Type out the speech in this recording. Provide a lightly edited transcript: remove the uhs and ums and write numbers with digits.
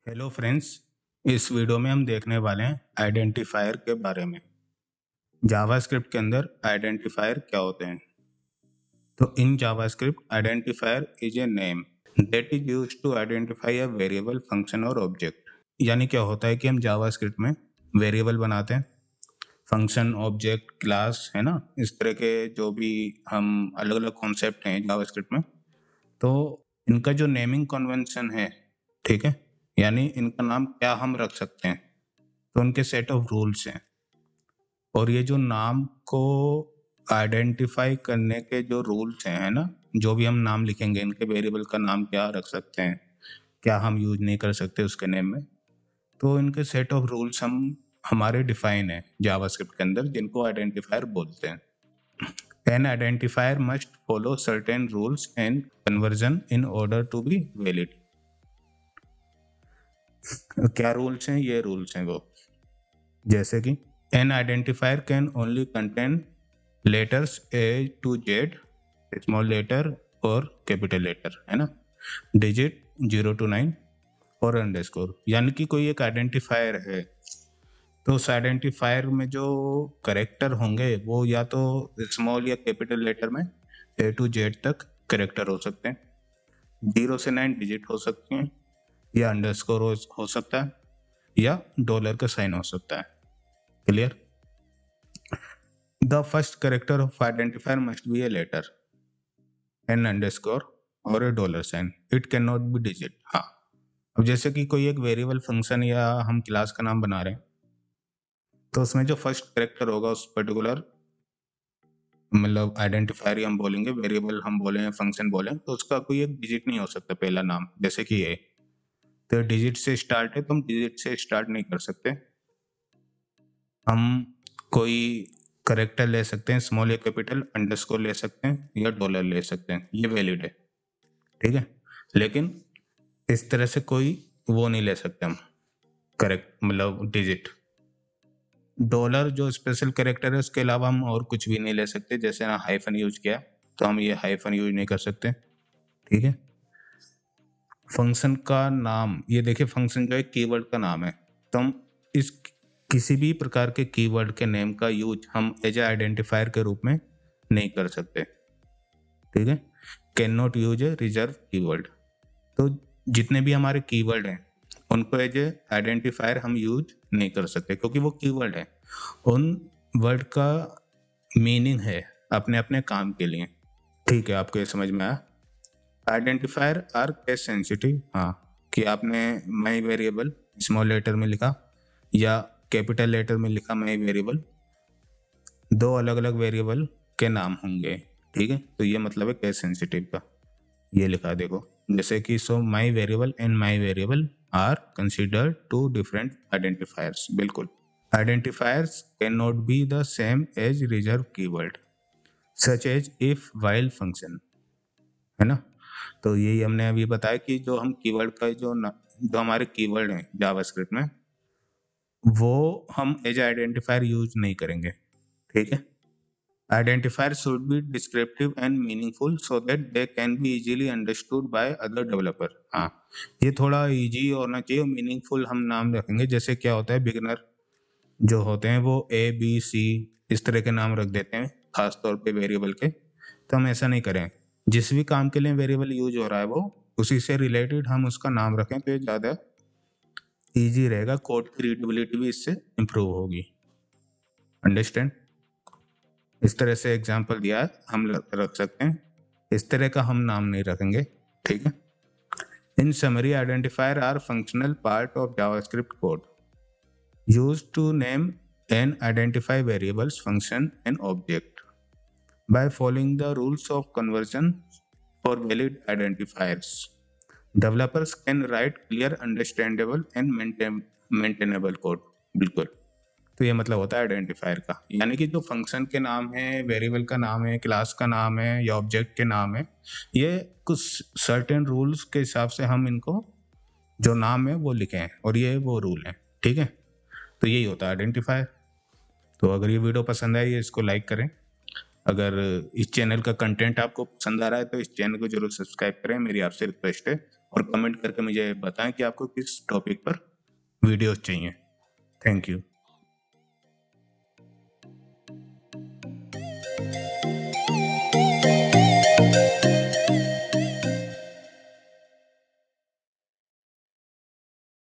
Hello friends. इस video में हम देखने वाले हैं आइडेंटिफायर के बारे में। जावास्क्रिप्ट के अंदर आइडेंटिफायर क्या होते हैं। तो in JavaScript identifier is a name that is used to identify a variable, function और ऑब्जेक्ट। यानी क्या होता है कि हम जावास्क्रिप्ट में वेरिएबल बनाते हैं, फंक्शन, ऑब्जेक्ट, क्लास, है ना। इस तरह के जो भी हम अलग अलग कॉन्सेप्ट हैं जावास्क्रिप्ट में, तो इनका जो नेमिंग कन्वेंशन है, ठीक है, यानी इनका नाम क्या हम रख सकते हैं, तो उनके सेट ऑफ रूल्स हैं। और ये जो नाम को आइडेंटिफाई करने के जो रूल्स हैं, है ना, जो भी हम नाम लिखेंगे, इनके वेरिएबल का नाम क्या रख सकते हैं, क्या हम यूज नहीं कर सकते उसके नेम में, तो इनके सेट ऑफ रूल्स हम हमारे डिफाइन है जावास्क्रिप्ट के अंदर, जिनको आइडेंटिफायर बोलते हैं। An identifier must follow certain rules and conversion in order to be valid. क्या रूल्स हैं? ये रूल्स हैं वो, जैसे कि an identifier can only contain letters A to Z, small letter और कैपिटल लेटर, है ना, डिजिट 0 to 9 और अंडरस्कोर। यानी कि कोई एक आइडेंटिफायर है, तो उस आइडेंटिफायर में जो करेक्टर होंगे वो या तो स्मॉल या कैपिटल लेटर में A to Z तक करेक्टर हो सकते हैं, 0 से 9 डिजिट हो सकते हैं, या अंडरस्कोर हो सकता है, या डॉलर का साइन हो सकता है। Clear? The first character of identifier must be a letter, an underscore और a dollar sign. It can not be digit. हाँ, अब जैसे कि कोई एक वेरिएबल, फंक्शन या हम क्लास का नाम बना रहे हैं, तो उसमें जो फर्स्ट करेक्टर होगा उस पर्टिकुलर, मतलब आइडेंटिफायर ही हम बोलेंगे, वेरिएबल हम बोले, फंक्शन बोले, तो उसका कोई एक डिजिट नहीं हो सकता पहला नाम, जैसे कि ए, तो डिजिट से स्टार्ट है, तो हम डिजिट से स्टार्ट नहीं कर सकते। हम कोई करेक्टर ले सकते हैं, स्मॉल या कैपिटल, अंडरस्कोर ले सकते हैं या डॉलर ले सकते हैं, ये वैलिड है, ठीक है। लेकिन इस तरह से कोई वो नहीं ले सकते हम, करेक्ट मतलब डिजिट। डॉलर जो स्पेशल कैरेक्टर है, उसके अलावा हम और कुछ भी नहीं ले सकते। जैसे ना हाइफन यूज किया, तो हम ये हाइफन यूज नहीं कर सकते, ठीक है। फंक्शन का नाम, ये देखिए, फंक्शन जो है कीवर्ड का नाम है, तो हम इस किसी भी प्रकार के कीवर्ड के नेम का यूज हम एज ए आइडेंटिफायर के रूप में नहीं कर सकते, ठीक है। Can not use a reserve keyword. तो जितने भी हमारे कीवर्ड हैं, उनको एज ए आइडेंटिफायर हम यूज नहीं कर सकते, क्योंकि वो कीवर्ड है, उन वर्ड का मीनिंग है अपने अपने काम के लिए, ठीक है। आपको ये समझ में आया? Identifier are case sensitive. हाँ, कि आपने माई वेरिएबल स्मॉल लेटर में लिखा या कैपिटल लेटर में लिखा माई वेरिएबल, दो अलग अलग वेरिएबल के नाम होंगे, ठीक है। तो ये मतलब है केस सेंसिटिव का, ये लिखा देखो, जैसे कि so my variable and my variable are considered two different identifiers. बिल्कुल, identifiers can not be the same as reserve keyword such as if while function, है ना। तो यही हमने अभी बताया कि जो हम कीवर्ड का जो हमारे कीवर्ड हैं जावास्क्रिप्ट में, वो हम एज आइडेंटिफायर यूज नहीं करेंगे, ठीक है। Identifier should be descriptive and meaningful so that they can be easily understood by other developer. हाँ, ये थोड़ा इजी होना चाहिए, मीनिंगफुल हम नाम रखेंगे। जैसे क्या होता है, बिगिनर जो होते हैं वो ABC इस तरह के नाम रख देते हैं, खास तौर पे वेरिएबल के, तो हम ऐसा नहीं करें। जिस भी काम के लिए वेरिएबल यूज हो रहा है, वो उसी से रिलेटेड हम उसका नाम रखें, तो ये ज़्यादा ईजी रहेगा, कोड की रीडेबिलिटी भी इससे इम्प्रूव होगी। अंडरस्टैंड? इस तरह से एग्जाम्पल दिया है, हम रख सकते हैं, इस तरह का हम नाम नहीं रखेंगे, ठीक है। In summary, identifier are functional part of JavaScript code used to name and identify variables, function and object by following the rules of conversion for valid identifiers. Developers can write clear, understandable and maintainable code. बिल्कुल, तो ये मतलब होता है identifier का, यानी कि जो फंक्शन के नाम है, वेरिएबल का नाम है, क्लास का नाम है या ऑब्जेक्ट के नाम है, ये कुछ सर्टेन रूल्स के हिसाब से हम इनको जो नाम है वो लिखे हैं, और ये वो रूल है, ठीक है। तो यही होता है आइडेंटिफायर। तो अगर ये वीडियो पसंद आई है, इसको लाइक करें। अगर इस चैनल का कंटेंट आपको पसंद आ रहा है, तो इस चैनल को जरूर सब्सक्राइब करें, मेरी आपसे रिक्वेस्ट है। और कमेंट करके मुझे बताएं कि आपको किस टॉपिक पर वीडियोस चाहिए। Thank you.